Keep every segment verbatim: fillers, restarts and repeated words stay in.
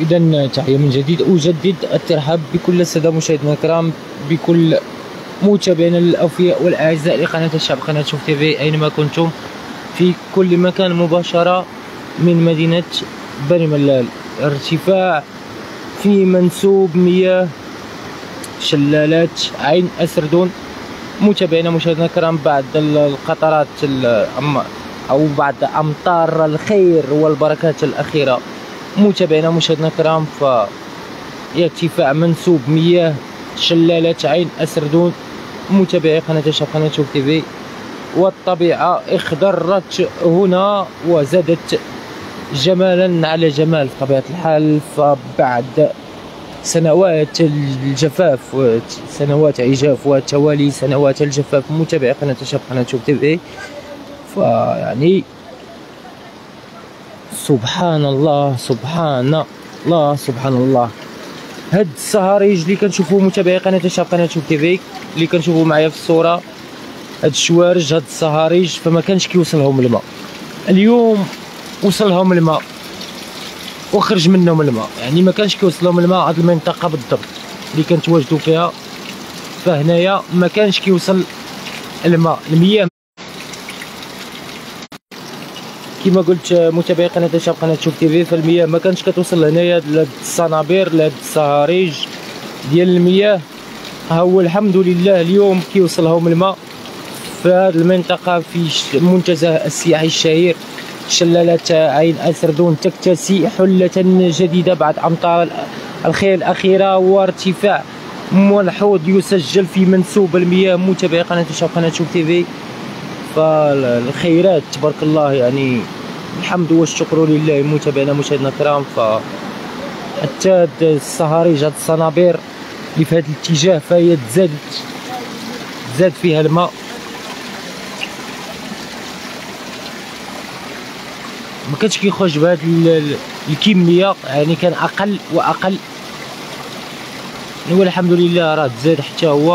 إذا تحية من جديد، أجدد الترحاب بكل السادة مشاهدينا الكرام، بكل متابعينا الأوفياء والأعزاء لقناة الشعب، قناة شوف تي في، أينما كنتم في كل مكان، مباشرة من مدينة بني ملال. ارتفاع في منسوب مياه شلالات عين السردون. متابعينا مشاهدينا الكرام، بعد القطرات أو بعد أمطار الخير والبركات الأخيرة، متابعينا مشاهدينا الكرام، فارتفاع منسوب مياه شلالة عين السردون. متابعي قناة الشعب، قناة شوف تي في، والطبيعة اخضرت هنا وزادت جمالا على جمال بطبيعة الحال. فبعد سنوات الجفاف وسنوات عجاف وتوالي سنوات الجفاف، متابعي قناة الشعب، قناة شوف تي في، فيعني سبحان الله سبحان الله سبحان الله. هاد الصهاريج اللي كنشوفوا متابعي قناة الشعب، قناة شوف تي في، اللي كنشوفوا معايا في الصورة، هاد الشوارج، هاد الصهاريج، فما كانش كيوصلهم الماء. اليوم وصلهم الماء وخرج منهم الماء، يعني ما كانش كيوصلهم الماء. هاد المنطقة بالضبط اللي كنتواجدوا فيها، فهنايا ما كانش كيوصل الماء، المياه كما قلت متابعي قناة الشعب، قناة شوف تي في، فالمياه ما كانش كتوصل لهنايا لهاد الصنابير، لهاد الصهاريج ديال المياه. ها هو الحمد لله اليوم كيوصلهم الماء في هاد المنطقة، في المنتزه السياحي الشهير شلالة عين السردون، تكتسي حلة جديدة بعد أمطار الخير الأخيرة وارتفاع ملحوظ يسجل في منسوب المياه. متابعي قناة الشعب، قناة شوف تي في، فالخيرات تبارك الله، يعني الحمد والشكر لله. متابعينا مشاهدينا الكرام، ف حتى هاد الصهاريج، هاد الصنابير اللي في هاد الاتجاه، فهي تزادت زاد فيها الماء. ما كانش كيخرج بهاد الكميه، يعني كان اقل واقل، والحمد لله راه تزاد حتى هو.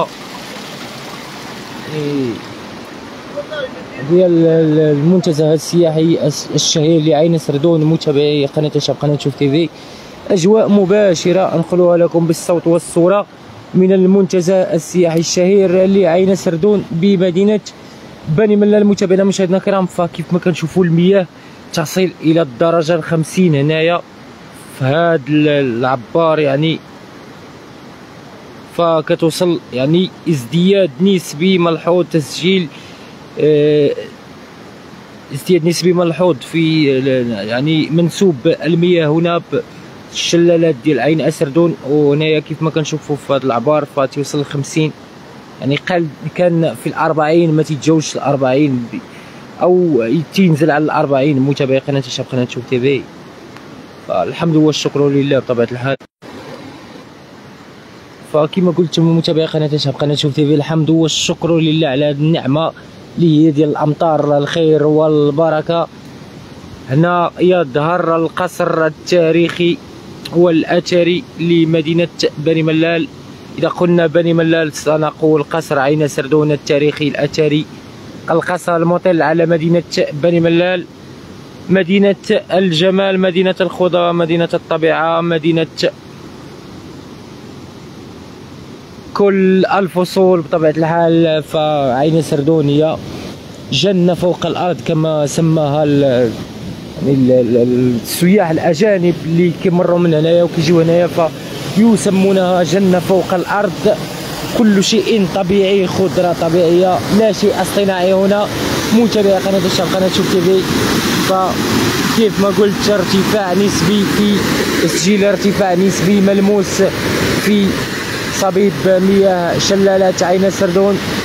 ديال المنتزه السياحي الشهير لعين السردون. متابعي قناة الشعب، قناة شوف تي في، اجواء مباشره انقلها لكم بالصوت والصوره من المنتزه السياحي الشهير لعين السردون بمدينه بني ملال. متابعينا مشاهدينا الكرام، فكيف ما كنشوفوا المياه تصل الى الدرجه الخمسين هنايا في هاد العبار، يعني فكتوصل يعني ازدياد نسبي ملحوظ، تسجيل اه ازدياد نسبي ملحوظ في يعني منسوب المياه هنا بالشلالات ديال عين السردون. وهنايا كيف ما كنشوفوا في هاد العبار فتوصل لخمسين، يعني قل كان في الأربعين، ما تيتجاوزش الأربعين او تنزل على الأربعين. متابعي قناة الشعب، قناة شوف تي في، فالحمد والشكر لله بطبيعة الحال. فكما قلت متابعي قناة الشعب، قناة شوف تي في، الحمد والشكر لله على هذه النعمة اللي هي ديال الأمطار الخير والبركة. هنا يظهر القصر التاريخي والأثري لمدينة بني ملال. إذا قلنا بني ملال سنقول قصر عين السردون التاريخي الأثري، القصر المطل على مدينة بني ملال، مدينة الجمال، مدينة الخضرة، مدينة الطبيعة، مدينة كل الفصول بطبيعة الحال. فعين السردون هي جنة فوق الأرض كما سماها السياح الأجانب اللي كيمروا من هنايا وكيجيو هنايا، فيسمونها جنة فوق الأرض. كل شيء طبيعي، خضرة طبيعية، لا شيء اصطناعي هنا. متابعي قناة الشعب، قناة شوف تي في، فكيف ما قلت ارتفاع نسبي في تسجيل ارتفاع نسبي ملموس في صبيب مياه شلالات عين السردون.